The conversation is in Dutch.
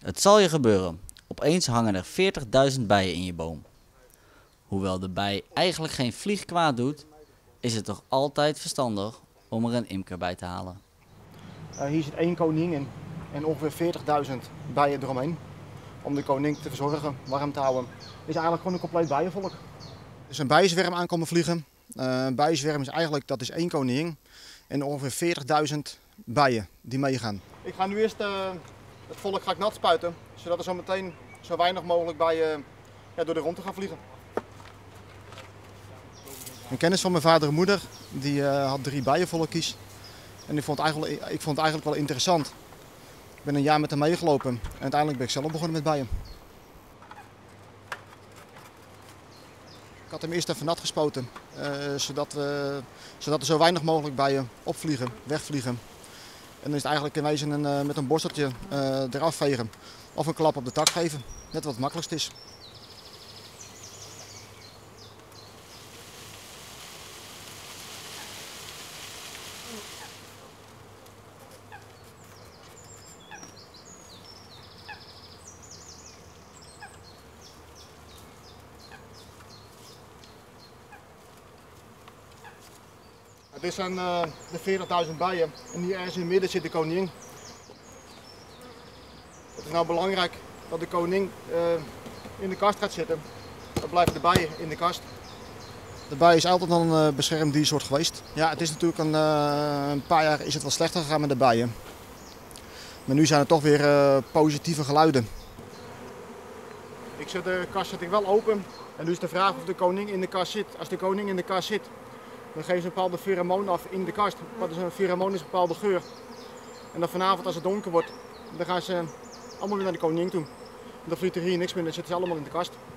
Het zal je gebeuren. Opeens hangen er 40.000 bijen in je boom. Hoewel de bij eigenlijk geen vlieg kwaad doet, is het toch altijd verstandig om er een imker bij te halen. Hier zit één koning in en ongeveer 40.000 bijen eromheen. Om de koning te verzorgen, warm te houden. Het is eigenlijk gewoon een compleet bijenvolk. Er is een bijenzwerm aankomen vliegen. Een bijenzwerm is eigenlijk, dat is één koningin en ongeveer 40.000 bijen die meegaan. Ik ga nu eerst het volk nat spuiten, zodat er zo meteen zo weinig mogelijk bijen door de rondte gaan vliegen. Een kennis van mijn vader en moeder, die had 3 bijenvolkjes. En ik vond het eigenlijk wel interessant. Ik ben een jaar met hem meegelopen en uiteindelijk ben ik zelf begonnen met bijen. Ik had hem eerst even nat gespoten, zodat er zo weinig mogelijk bijen opvliegen, wegvliegen. En dan is het eigenlijk in wezen met een borsteltje eraf vegen of een klap op de tak geven. Net wat het makkelijkst is. Dit zijn de 40.000 bijen en hier ergens in het midden zit de koningin. Het is nou belangrijk dat de koning in de kast gaat zitten. Dan blijven de bijen in de kast. De bij is altijd al een beschermd diersoort geweest. Ja, het is natuurlijk een paar jaar is het wat slechter gegaan met de bijen. Maar nu zijn er toch weer positieve geluiden. Ik zet de kast wel open en nu is de vraag of de koning in de kast zit. Als de koning in de kast zit, dan geven ze een bepaalde pheromoon af in de kast. Wat is een pheromoon? Is een bepaalde geur. En dan vanavond als het donker wordt, dan gaan ze allemaal weer naar de koningin toe. En dan vliegt er hier niks meer, dan zitten ze allemaal in de kast.